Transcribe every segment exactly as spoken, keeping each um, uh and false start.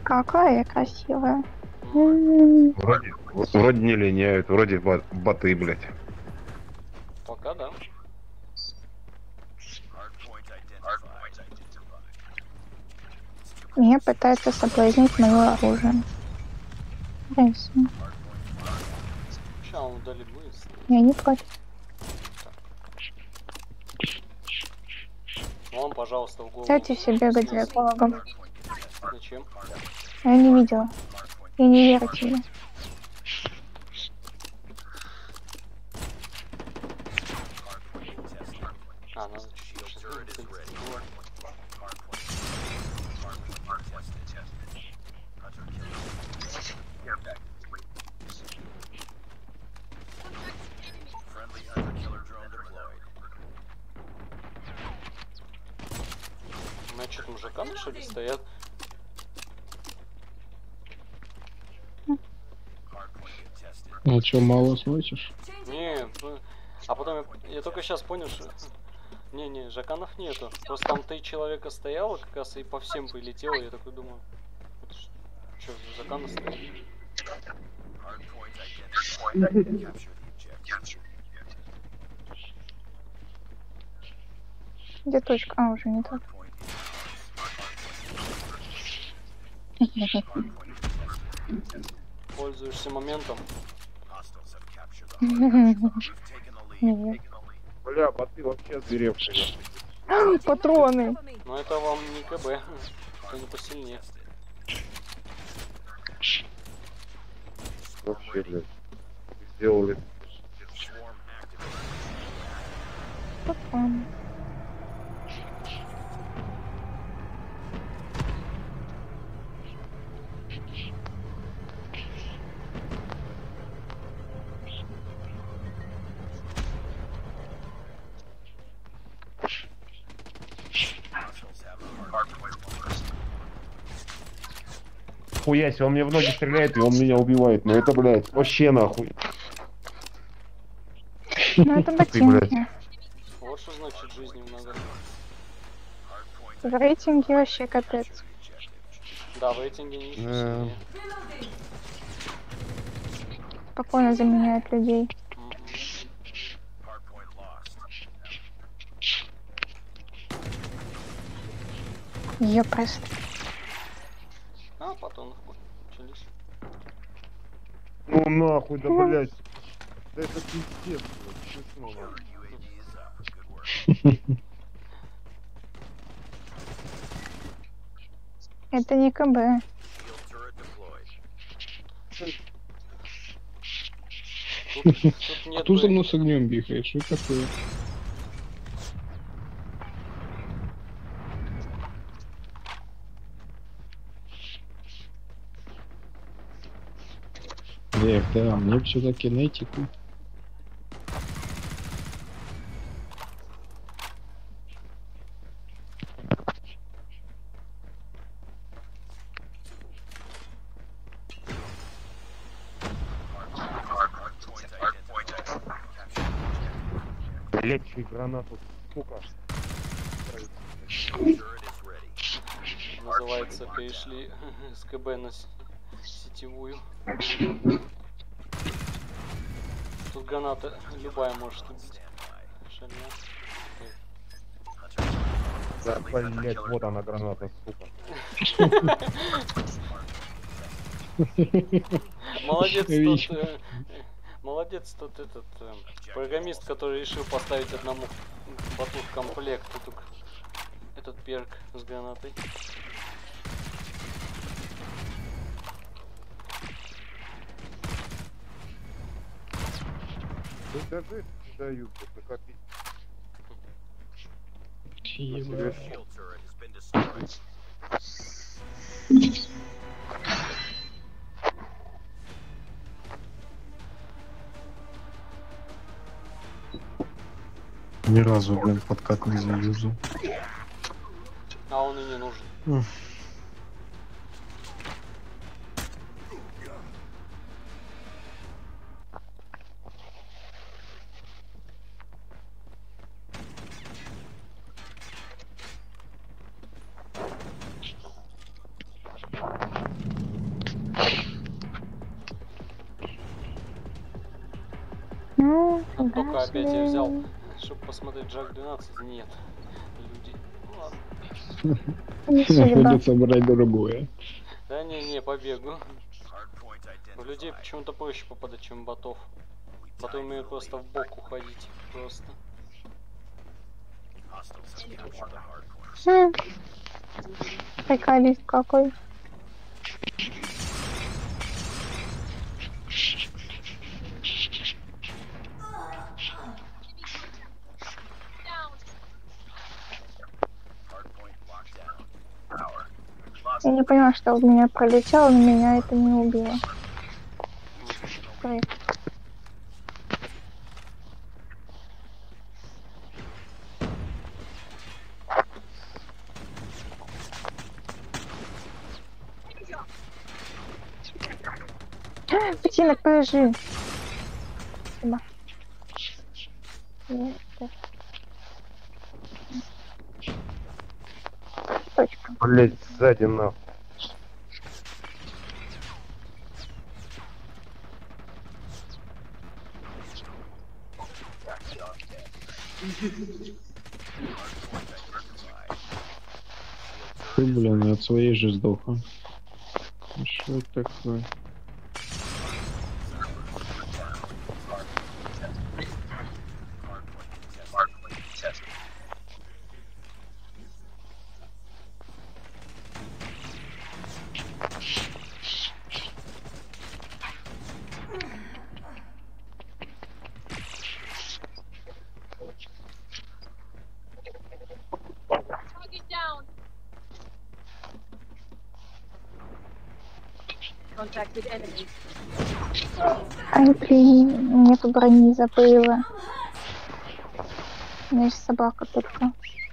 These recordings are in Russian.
Какая красивая. Вроде, вроде не линяют, вроде боты, блядь. Пока да. Меня пытается соблазнить мое оружие. Интересно. Сейчас он удали быстро. Я не против. Вон, пожалуйста, в голову. Кстати, все бегать за экологом. Зачем? Я не видела. И не верите мне. А, надо чуть-чуть. У меня что, там жаканы, что ли, стоят? А что, мало сносишь? Не, ну, а потом я, я только сейчас понял, что... Не-не, жаканов нету. Просто там три человека стояло как раз и по всем прилетело. Я такой думаю, это что за жаканы стоят? Где точка? А, уже не так. Пользуешься моментом. Нет. Бля, боты вообще зверевшие. Патроны. Но это вам не КБ. Это не посильнее. Вообще, блядь. Сделали. Патроны. Хуясь, он мне в ноги стреляет, и он меня убивает. Ну это, блядь, вообще нахуй. Ну это ботинки. Вот что значит жизни много. В рейтинге вообще капец. Да, в рейтинге не еще сильнее. Спокойно заменяют людей. Ее просто. А, потом начались. Ну нахуй, да блядь. Да это пиздец, блядь. Смешно, Это не КБ. Тут, тут нет Кто за бы- мной с огнем бегает? Что такое? Эх, да, мне все-таки кинетику. Лечи гранату, сука. Называется, перешли с КБ на с- сетевую. Тут граната любая может убить. Шальная. Да, блядь, вот она граната, сука. Молодец Видишь? тот, э, э, молодец тот этот э, программист, который решил поставить одному боту в комплект эту, этот перк с гранатой. Ну даже дают, это как и... Ебать. Ни разу, блин, подкат не заюзал. А он и не нужен. Вот только опять я взял, Гасли. чтобы посмотреть Джак двенадцать. Нет. Люди. Ну ладно. Не судьба. Придется брать другое. Да не-не, побегу. У людей почему-то проще попадать, чем ботов. Боты умеют просто в бок уходить. Просто. Хм. Приколист какой. Я не поняла, что в меня пролетело, но меня это не убило. Ой. Ботинок, положи. Спасибо. Есть. Точка. Блять, сзади нахуй. Ты, блин, от своей же сдоха. Что это такое? Contact with enemy. Ай, блин, нету брони, забыла. У меня есть собака только.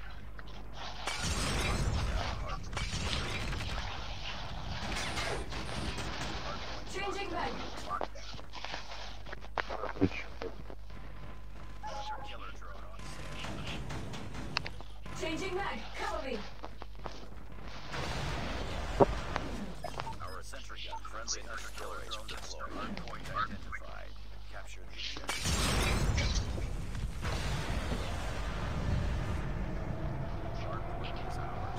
Changing mag. Changing mag. Cover me. Our sentry gun friendly hunter killer drone deployed. Hardpoint identified. Capture the objective. Hardpoint is ours.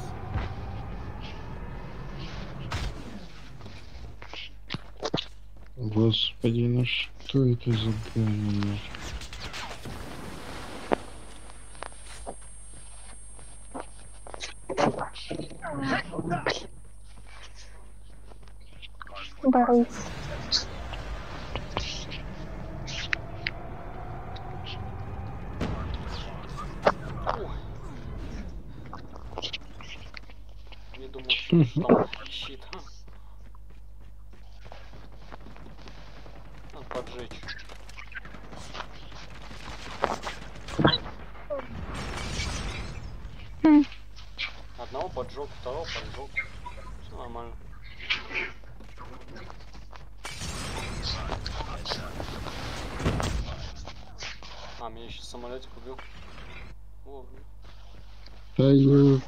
Господи, ну что это за говно? Борис. Не думал, что там щит. Надо поджечь. Хм. Одного поджег, второго поджег. Все нормально. А, меня еще самолетик убил. Вовремя. Да ё...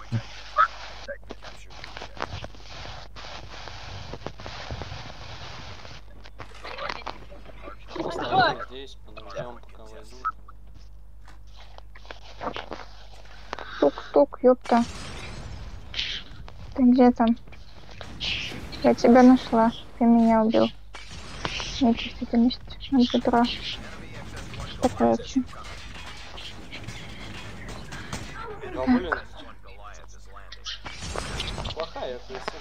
Оставим здесь, подождем, пока войдут. Тук-тук, ёпта. Ты где там? Я тебя нашла. Ты меня убил. Нечувствительность от бедра. Такая вообще. Да блин. Плохая крыса.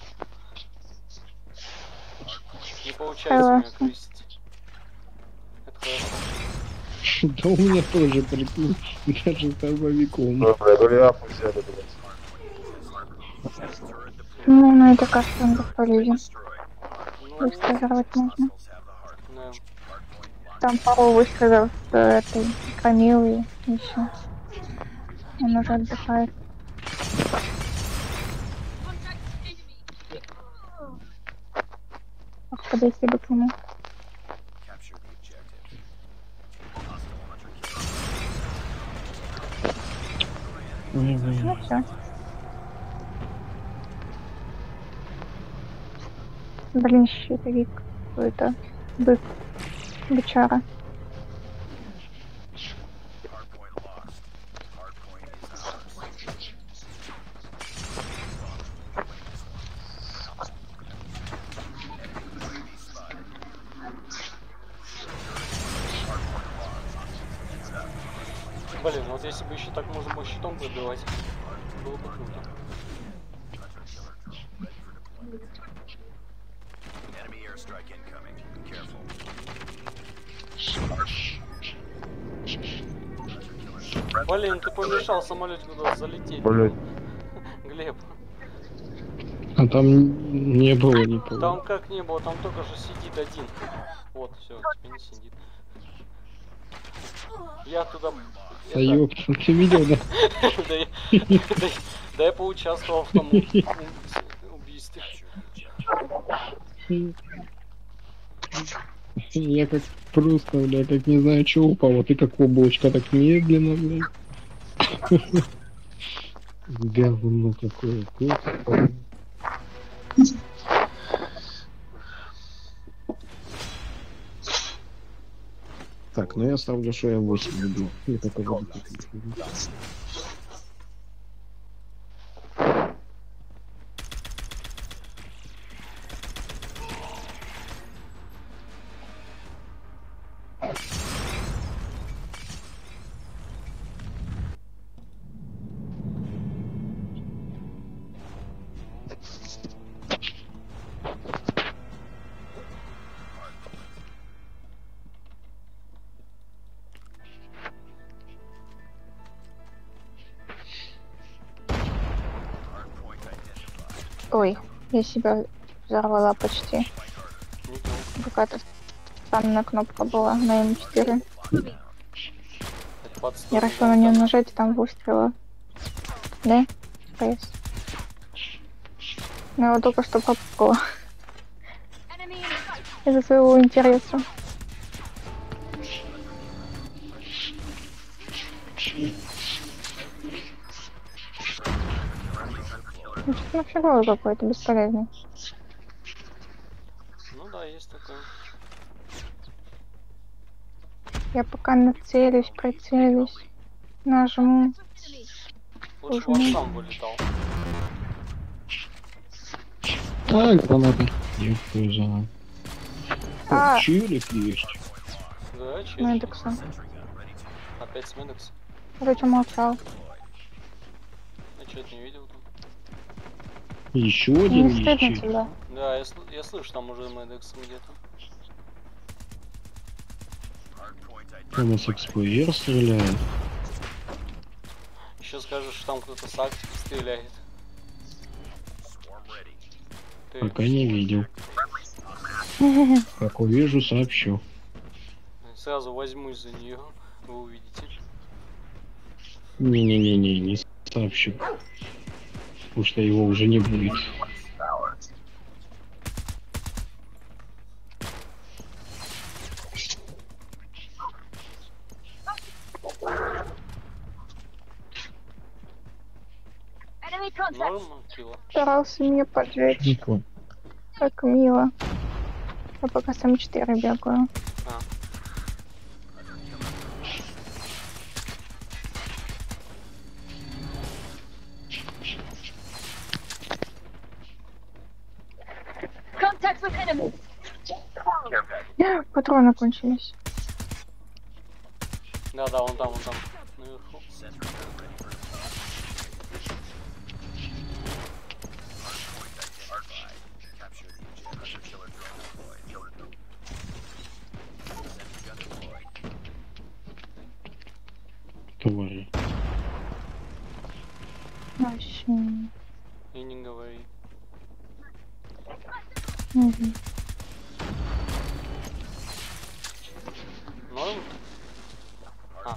Не получается меня крысить. Это хорошо. Да у меня тоже прикинь, даже с дробовиком. Ну, бля, ну я пусть это, блядь. Ну, ну это кажется, он бесполезен. Ну, Выстрелировать можно. да. Там пару выстрелов с этой Камилой еще. Он уже отдыхает. Ах, подойти бы к нему. Capture the objective. Ой, блин. Ну все. Блин, щитовик. Какой-то бык. Бычара. Вот если бы еще так можно было щитом пробивать, было бы круто. Enemy airstrike incoming. Careful. Блин, ты помешал самолете куда залететь. Блять. Глеб, А там не было никого. там как не было, там только же сидит один. Вот, все, теперь не сидит. Я туда... Да это- ёпта, ты видел, да? да, я- да я- да я поучаствовал в том у- убийстве. Я как просто, бля, как не знаю, что упал, а ты как облачко, так медленно, блядь. Говно какое. Господи. Так, ну я ставлю, что я восемь люблю. Я только буду купить. Ой, я себя взорвала почти. Ничего. Какая-то странная кнопка была на эм четыре. Это подстой. Я решила на нее нажать, и там выстрела. Да? Пресс. Ну, я вот только что попала. Из-за своего интереса. Ну, что-то вообще голый какой-то, бесполезный. Ну да, есть такое. Я пока нацелюсь, прицелюсь, нажму. Лучше бы он сам вылетал. А, граната. Ёпта, жена. А. Чилик есть. Да, через. Медекса. Опять с Медекс. Вроде молчал. Я что-то не видел там. Еще Не один стыдно есть. чилик. тебя. Да, я, сл- я слышу, там уже Медекс где-то. Он с экспр стреляет. Еще скажешь, что там кто-то с Арктики стреляет. Ты Пока не видел. Как увижу, сообщу. сразу возьмусь за нее, вы увидите. Не-не-не-не, не сообщу. Потому что его уже не будет. Норм, кило. Старался меня поджечь. Не понял. Как мило. Я пока с эм четыре бегаю. А. Contact with enemy. Патроны кончились. Да-да, вон там, вон там. Наверху. Твари. Вообще. И не говори. Мгм. Норм? А.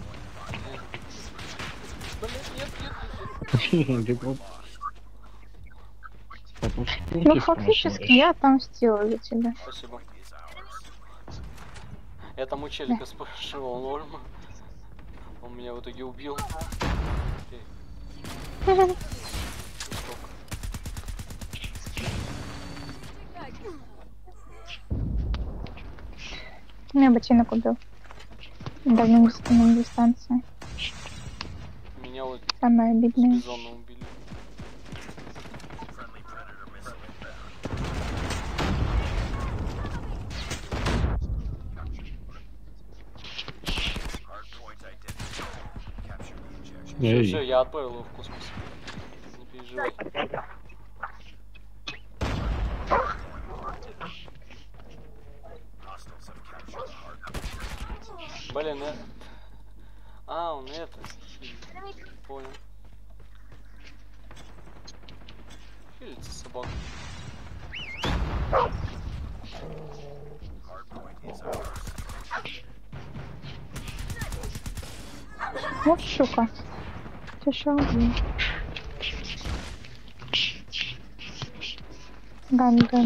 Блин, нет, нет, нет. Ты про- А по шкурке Ну, фактически спрашиваешь? я отомстила за тебя. Спасибо. Я там у челика спрашивал норм. Он меня в итоге убил. Ты. Жестоко. Меня ботинок убил. На дальнем дальнем дистанции. Меня вот Самое с обидное. бизона убили. Все, Эй. все, я отправил его в космос. Не переживай. Hostiles have captured the hard point. Блин, я... А, он это... Понял. Хилится собака. Hard point is ours. Вот щука. Еще один. Гандон.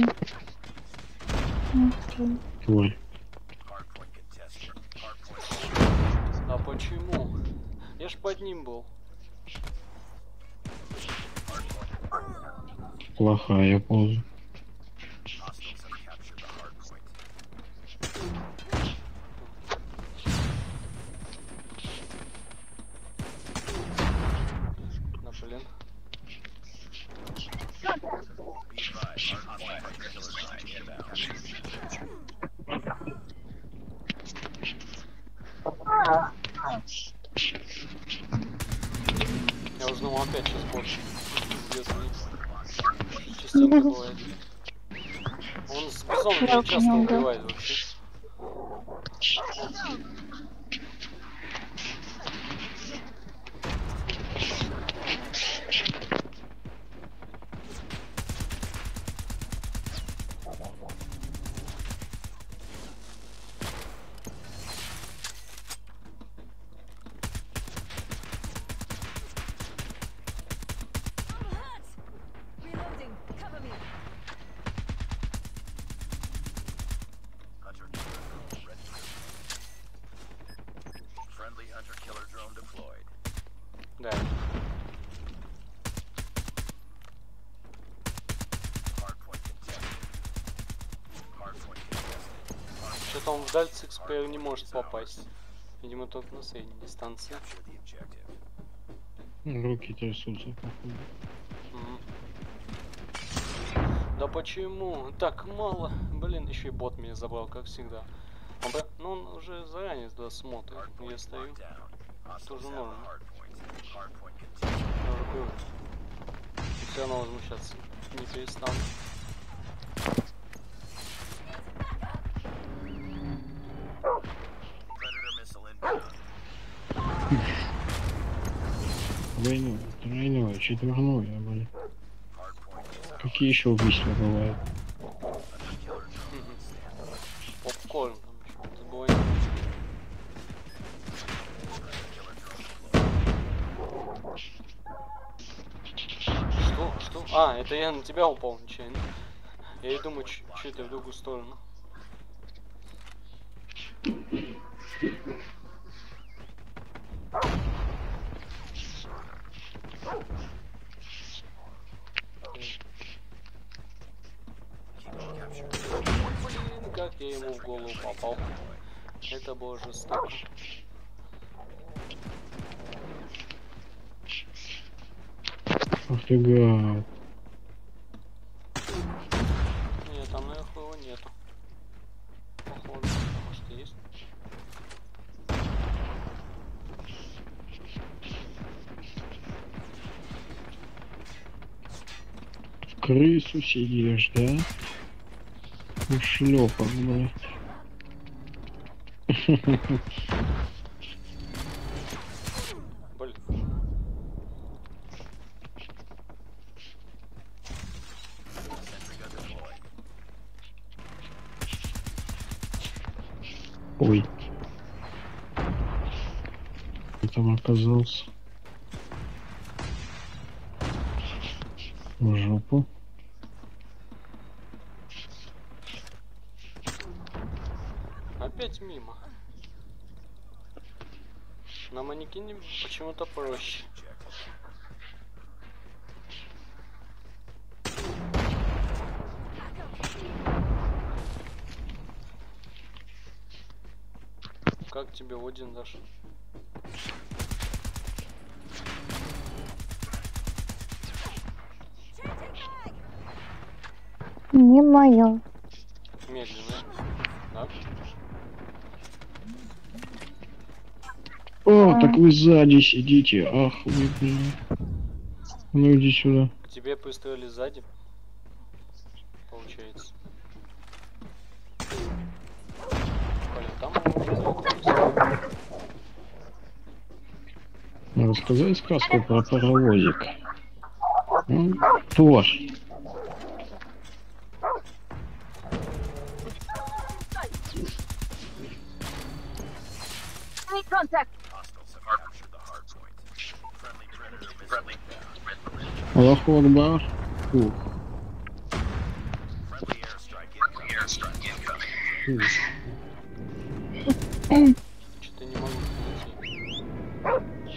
Окей. Твой. Hard point contested. Hard point. А почему? Я ж под ним был. Плохая поза. Hostiles have captured the hard point. Да блин. Be advised, hard point by Killer nine inbound. Я узнал опять сейчас больше. Пиздец, не- частенько бывает. Он с бизоном Я не часто понял, да. убивает вообще. Reloading. Cover me. Hunter killer drone ready. Friendly hunter killer drone deployed. Да. Hard point contested. Hard point contested. Что-то он вдаль с икс пи не может попасть. Видимо, только на средней дистанции. Capture the objective. Руки трясутся, походу. Мгм. Да почему? Так мало. Блин, еще и бот меня забрал, как всегда. Он, бра- ну, он уже заранее туда смотрит. Hard Я point стою. locked down. Hostiles Тоже have норм. the hard point. Hard point contested. Я уже привык. И все равно возмущаться не перестану. Predator missile inbound. Двойной, тройной, четверной, а, блин. Hard point is ours. Какие еще убийства бывают? Hunter killer drone standby. Попкорн там что-то было. Killer drone deployed. Что? Что? А, это я на тебя упал нечаянно. Я и думаю, что это в другую сторону. Блин, как я ему в голову попал. Это было жестоко. Ах ты гад. Нет, там наверху его нету. Походу. А может и есть? В крысу сидишь, да? Ушлепок, блядь. Блин. Sentry gun deployed. Ой. Кто там оказался? В жопу. Опять мимо. На манекене почему-то проще. Как тебе Один дашь? Не мое. Медленно. Да? О, А. так вы сзади сидите. Ах вы, блин. Ну иди сюда. К тебе пристроили сзади. Получается. Блин, там Ну, рассказали сказку про паровозик. Ну, тоже. Need contact. Hostiles have captured the hard point. Friendly predator missile down. Аллаху Акбар. Ух. Friendly airstrike incoming. Airstrike incoming. что-то не могу найти.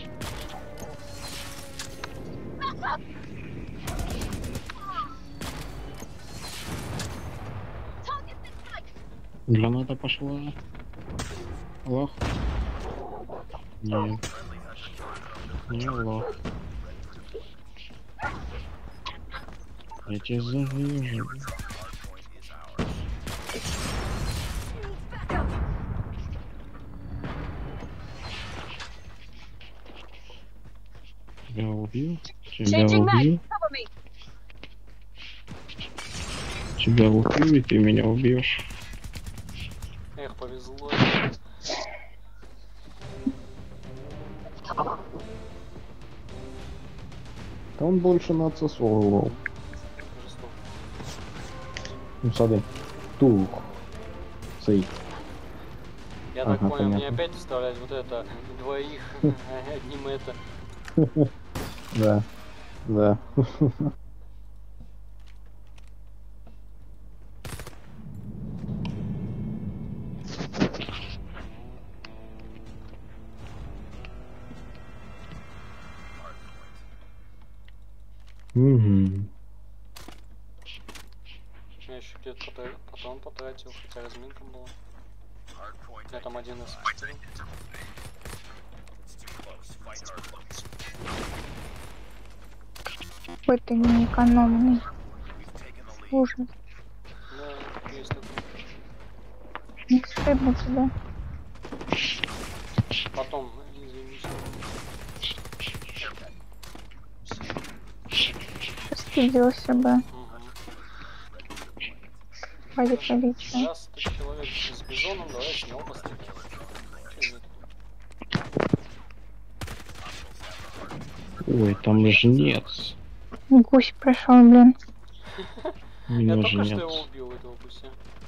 Граната пошла. Лох. Нет. Не лох. Я тебя завижу. Тебя убил? Тебя Changing mag. убил? Cover me. Тебя убил, и ты меня убьешь. Эх, повезло. Да он больше на отсосовывал. Жестоко. Ну, смотри. Тух. Сей. Я Ага, так понял, мне понятно. опять вставлять вот это двоих одним это. Да. Да. Угу. Я еще где-то потра- патрон потратил, хотя разминка была. Я там один из пострелил. Какой ты неэкономный. Ужас. Да, есть такой. Не стыдно тебе. Потом, извините. Постыдился бы. Угу. Ради приличия. Раз ты человек с бизоном, давай с него постреляем. Чё нет? Ой, там жнец. Гусь прошел, блин. Я Меня только что жнец. его убил, этого гуся.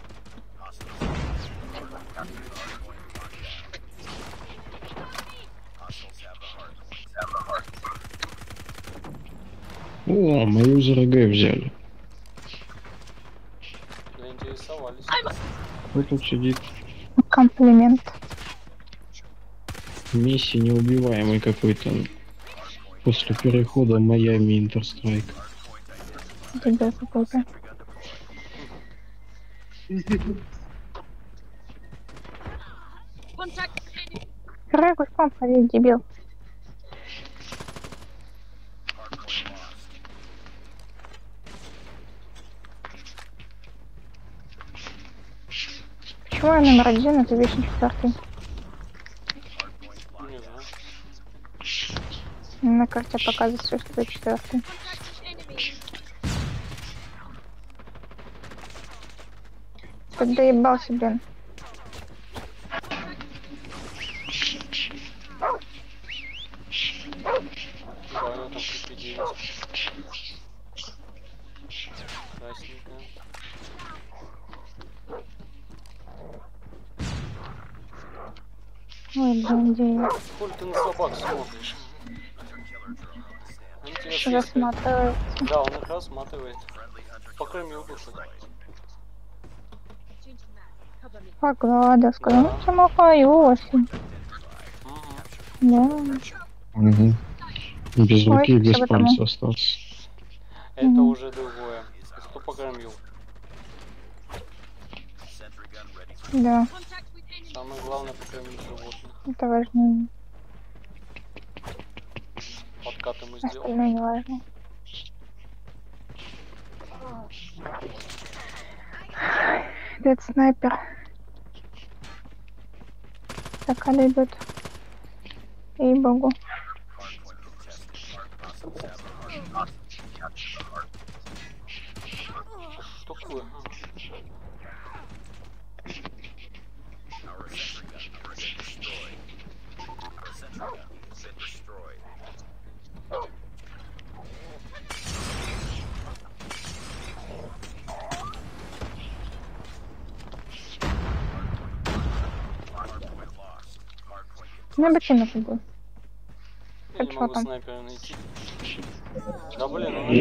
О, мою за РГ взяли. Заинтересовались. Кто тут сидит? Комплимент. Месси неубиваемый какой-то. После перехода Майами Интерстрайк. Дебил какой-то. Contact. Второй гуськом ходить, дебил. Почему я номер один, а ты вечно четвертый? Не знаю. На карте показывается, что ты четвертый. Enemy. Ты доебался, блин. Да, у него там пи девять. Красненькая. Ой, блин, девять. Коль ты на собак смотришь? Они тебя съесть хотят. Засматривает. Да, он их рассматривает. Покормил бы хоть. Changing mag. Cover me. Погода, скажи, ну что махаю осень. Мгм. Да. Угу. Без Ой, руки и без всё потому. пальца остался. Это Мгм. уже другое. Зато покормил. Да, Contact with enemy. Самое главное покормить животных. это важнее. Подкаты мы сделали. Остальное не важно. Этот снайпер. Так, а идет. Ей-богу. Что такое? Our sentry gun has been destroyed. Our sentry gun has been destroyed. Hardpoint lost. Hardpoint У меня ботинок был. Я Так не что могу там? снайпера найти. Да блин, ну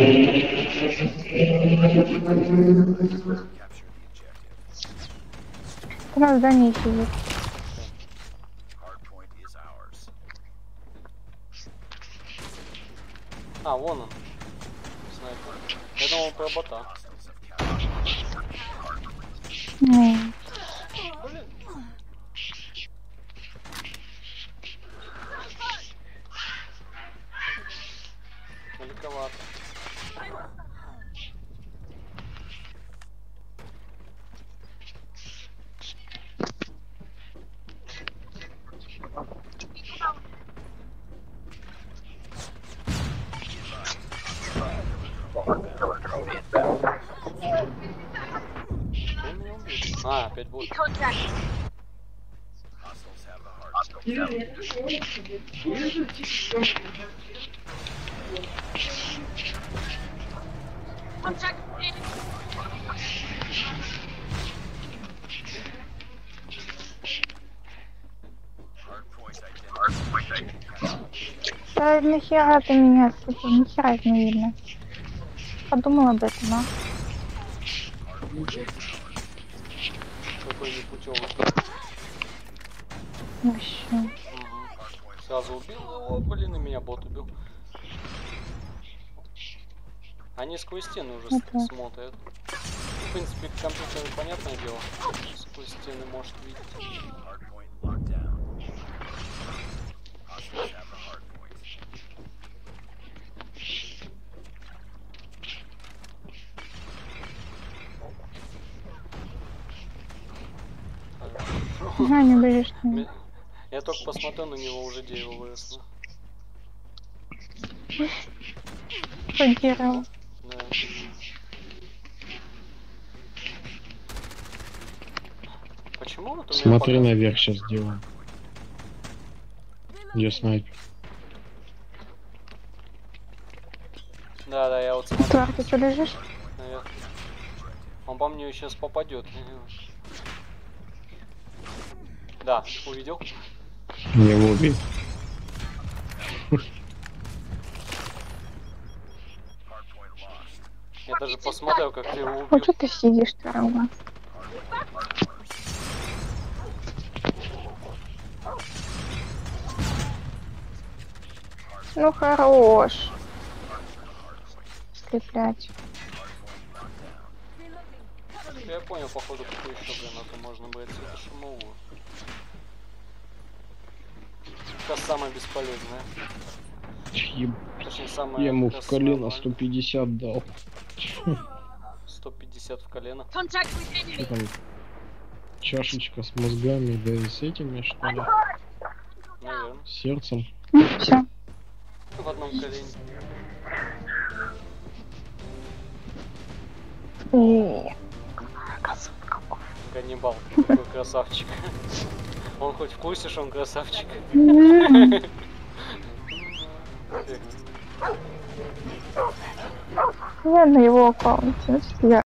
capture the objective. Ты на здании сидит. Hardpoint is ours. А, вон он. Снайпер. Я думал про бота. Hostiles have captured. Ну, Блин. Далековато. Кто меня убил? А, опять бот. Contact. Hostiles have the hardpoint. Contact. Enemy. Hardpoint identified. да нахера ты меня, сука, нихера их не видно. Подумал об этом, а? Какой непутевый. Вообще. Угу. Сразу убил его, блин, и меня бот убил. Они сквозь стены уже Это. с- смотрят. Ну, в принципе, компьютер, понятное дело, сквозь стены может видеть. Hardpoint locked down. Hostiles have the hardpoint. Ага, не будешь. Ме- Я только посмотрел на него, уже дерево выросло. Шокировал. Да. Почему вот у меня Смотри пока- наверх сейчас сделаем. Где снайпер? Да, да, я вот смотрю Тварь, ты что лежишь? наверх. Он по мне сейчас попадет. Да, увидел? Я его убил. Hardpoint lost. Я даже посмотрел, как ты его Вот убил. что ты сидишь, дорога? Ну хорош. Скреплять. Я понял, походу, какую еще гранату можно брать. Это шумовую. Это самая бесполезная. Еб- Точнее, самая... Я ему в основная. колено сто пятьдесят дал. сто пятьдесят в колено. Contact with Что enemy. там? Чашечка с мозгами, да и с этими, что ли? Наверное. С сердцем. Все. В одном колене. Ганнибал. Какой красавчик. Он хоть в курсе, что он красавчик? Я на его аккаунте. Значит, я